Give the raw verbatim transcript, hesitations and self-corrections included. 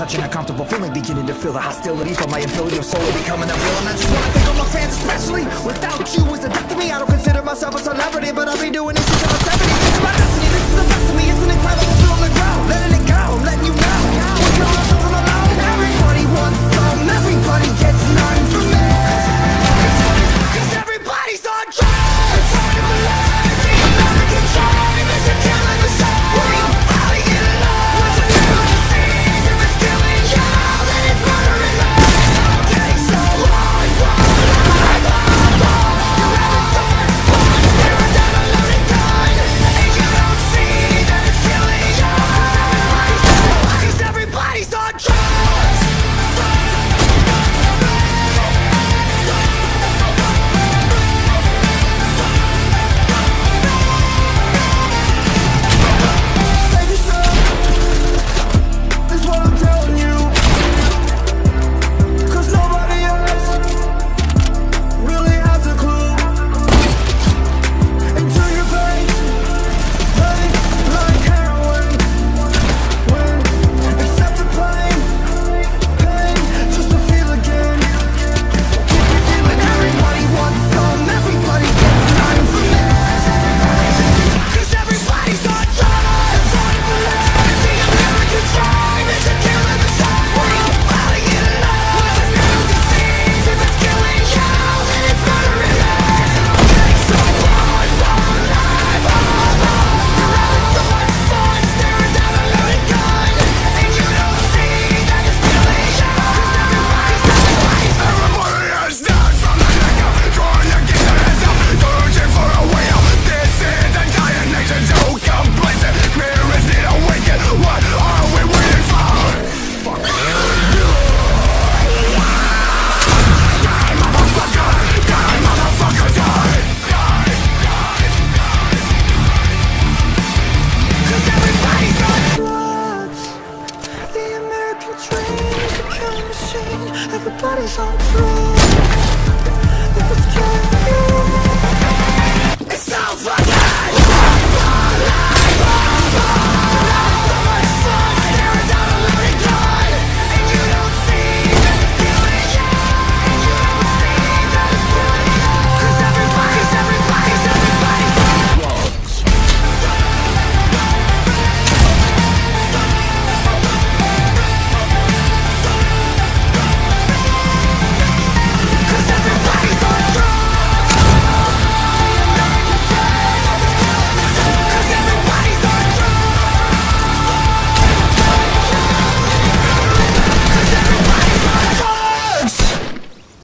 such an uncomfortable feeling, beginning to feel the hostility from my ability of slowly becoming a villain. I just wanna thank all my fans, especially without you is a death to me. I don't consider myself a celebrity, but I'll be doing this since I'm seventy. This is my destiny, this is the best of me. It's an incredible feel on the ground, letting it go, I'm letting you know. We kill ourselves on the low. Everybody wants some, everybody gets none from me. Cause everybody's on drugs. It's hard to believe the American dream is a killing machine. We're all falling in love. What's a new disease? If it's killing you, then it's murdering me. I'm getting so hard, hard, hard, hard. You're having so much fun, staring down a loaded gun, and you don't see that it's killing you. Cause everybody's on drugs. Save yourself, is what I'm telling you. Cause nobody else really has a clue. Into your veins, pain like heroin. When accept the pain, pain just to feel again. Keep it feeling, everybody wants some, everybody gets none from me. Cause everybody's on drugs. It's hard to believe the American dream is a killing machine. We're all falling in love. What's a new disease? If it's killing you, then it's murdering me. I'm getting so hard, hard, hard, hard, hard. You're having so much fun, staring down a loaded gun, and you don't see that it's killing you. Cause everybody's on drugs. Everybody is down from the neck up, trying to get their heads up, searching for a way out. This is a dying nation, so complacent. Spirits need awaken. What are we waiting for? Fuck you. Die, motherfucker. Die, motherfucker, die. Die, die, die. Cause everybody's on drugs. The American dream is a killing machine. Everybody's on drugs.